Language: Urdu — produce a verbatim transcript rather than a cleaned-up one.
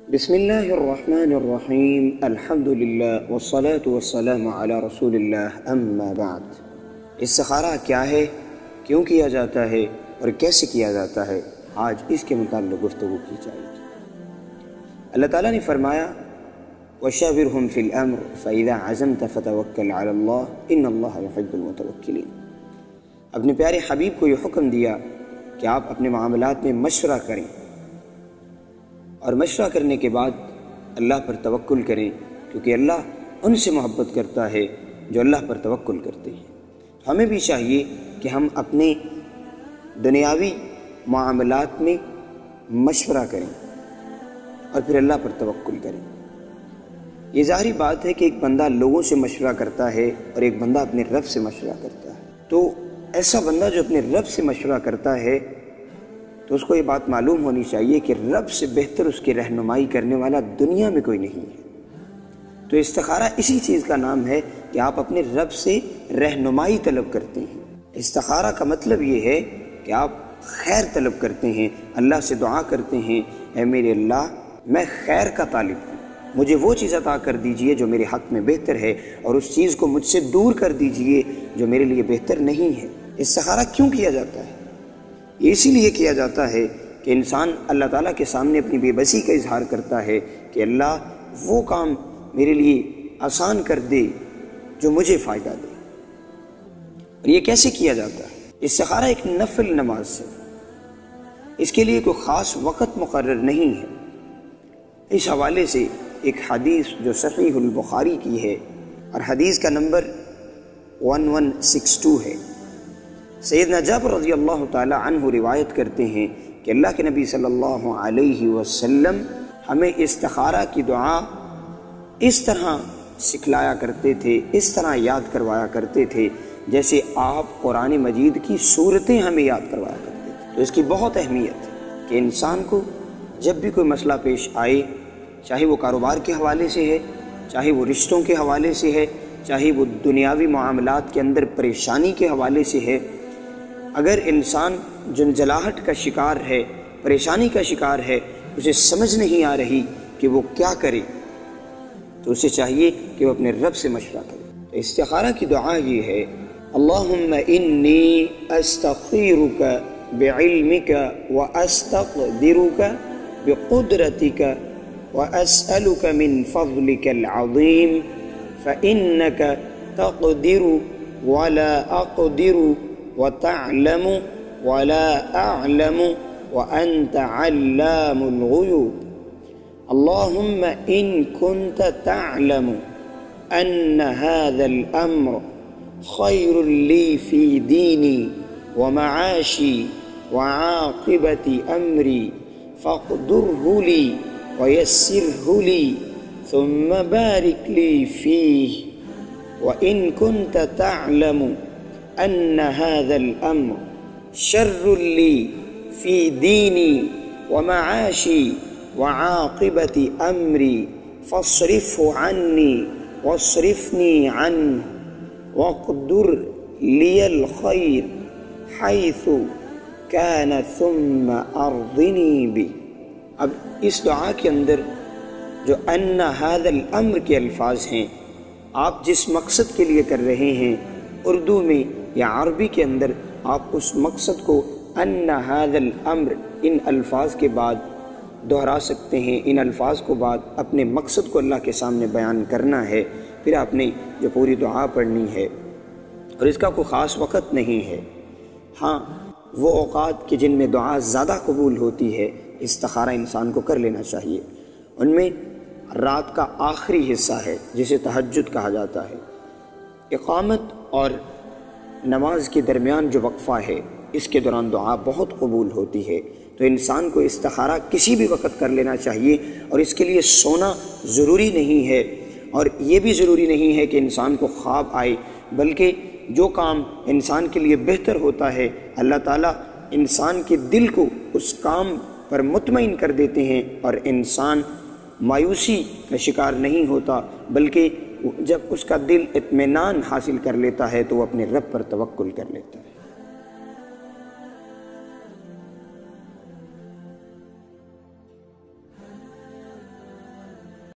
بسم اللہ الرحمن الرحیم الحمد للہ والصلاة والسلام علی رسول اللہ اما بعد۔ استخارہ کیا ہے، کیوں کیا جاتا ہے اور کیسے کیا جاتا ہے، آج اس کے متعلق گفتگو کی جائے گی۔ اللہ تعالیٰ نے فرمایا وَشَاوِرْهُمْ فِي الْأَمْرِ فَإِذَا عَزَمْتَ فَتَوَكَّلْ عَلَى اللَّهِ إِنَّ اللَّهَ يُحِبُّ الْمُتَوَكِّلِينَ۔ اپنے پیارے حبیب کو یہ حکم دیا کہ آپ اپنے معاملات میں مشورہ کریں اور مشورہ کرنے کے بعد اللہ پر توکل کریں، کیونکہ اللہ ان سے محبت کرتا ہے جو اللہ پر توکل کرتے ہیں۔ ہمیں بھی چاہیے کہ ہم اپنے دنیاوی معاملات میں مشورہ کریں اور پھر اللہ پر توکل کریں۔ یہ ظاہری بات ہے کہ ایک بندہ لوگوں سے مشورہ کرتا ہے اور ایک بندہ اپنے رب سے مشورہ کرتا ہے، تو ایسا بندہ جو اپنے رب سے مشورہ کرتا ہے تو اس کو یہ بات معلوم ہونی چاہیے کہ رب سے بہتر اس کی رہنمائی کرنے والا دنیا میں کوئی نہیں ہے۔ تو استخارہ اسی چیز کا نام ہے کہ آپ اپنے رب سے رہنمائی طلب کرتے ہیں۔ استخارہ کا مطلب یہ ہے کہ آپ خیر طلب کرتے ہیں، اللہ سے دعا کرتے ہیں، اے میرے اللہ میں خیر کا طالب ہوں، مجھے وہ چیز عطا کر دیجئے جو میرے حق میں بہتر ہے اور اس چیز کو مجھ سے دور کر دیجئے جو میرے لیے بہتر نہیں ہے۔ استخارہ کیوں کیا جاتا ہے؟ یہ اسی لیے کیا جاتا ہے کہ انسان اللہ تعالیٰ کے سامنے اپنی بے بسی کا اظہار کرتا ہے کہ اللہ وہ کام میرے لیے آسان کر دے جو مجھے فائدہ دے۔ اور یہ کیسے کیا جاتا ہے؟ استخارہ ایک نفل نماز ہے، اس کے لیے کوئی خاص وقت مقرر نہیں ہے۔ اس حوالے سے ایک حدیث جو صحیح البخاری کی ہے اور حدیث کا number one one six two ہے، سیدنا جابر رضی اللہ تعالی عنہ روایت کرتے ہیں کہ اللہ کے نبی صلی اللہ علیہ وسلم ہمیں استخارہ کی دعا اس طرح سکھلایا کرتے تھے، اس طرح یاد کروایا کرتے تھے جیسے آپ قرآن مجید کی صورتیں ہمیں یاد کروایا کرتے تھے۔ تو اس کی بہت اہمیت ہے کہ انسان کو جب بھی کوئی مسئلہ پیش آئے، چاہے وہ کاروبار کے حوالے سے ہے، چاہے وہ رشتوں کے حوالے سے ہے، چاہے وہ دنیاوی معاملات کے اندر پریشانی کے حوالے سے ہے، اگر انسان جنجلاہٹ کا شکار ہے، پریشانی کا شکار ہے، اسے سمجھ نہیں آ رہی کہ وہ کیا کرے، تو اسے چاہیے کہ وہ اپنے رب سے مشورہ کرے۔ استخارہ کی دعا یہ ہے اللہم انی استخیرک بعلمک واستقدرک بقدرتک واسألک من فضلک العظیم فإنک تقدر ولا اقدر وتعلم ولا أعلم وأنت علام الغيوب اللهم إن كنت تعلم أن هذا الأمر خير لي في ديني ومعاشي وعاقبة أمري فاقدره لي ويسره لي ثم بارك لي فيه وإن كنت تعلم أن هذا الأمر شر لي في ديني ومعاشي وعاقبة أمري فاصرفه عني واصرفني عنه واقدر لي الخير حيث كان ثم أرضني به۔ اب اس دعا کے اندر جو ان هذا الامر کے الفاظ ہیں، آپ جس مقصد کے لیے کر رہے ہیں، اردو میں یا عربی کے اندر آپ اس مقصد کو ان هذا الامر ان الفاظ کے بعد دہرا سکتے ہیں، ان الفاظ کو بعد اپنے مقصد کو اللہ کے سامنے بیان کرنا ہے، پھر آپ نے جو پوری دعا پڑھنی ہے، اور اس کا کوئی خاص وقت نہیں ہے۔ ہاں وہ اوقات کہ جن میں دعا زیادہ قبول ہوتی ہے، استخارہ انسان کو کر لینا چاہیے۔ ان میں رات کا آخری حصہ ہے جسے تہجد کہا جاتا ہے، اقامت اور نماز کے درمیان جو وقفہ ہے، اس کے دوران دعا بہت قبول ہوتی ہے۔ تو انسان کو استخارہ کسی بھی وقت کر لینا چاہیے، اور اس کے لیے سونا ضروری نہیں ہے، اور یہ بھی ضروری نہیں ہے کہ انسان کو خواب آئے، بلکہ جو کام انسان کے لیے بہتر ہوتا ہے اللہ تعالیٰ انسان کے دل کو اس کام پر مطمئن کر دیتے ہیں، اور انسان مایوسی کا شکار نہیں ہوتا، بلکہ جب اس کا دل اطمینان حاصل کر لیتا ہے تو وہ اپنے رب پر توکل کر لیتا ہے۔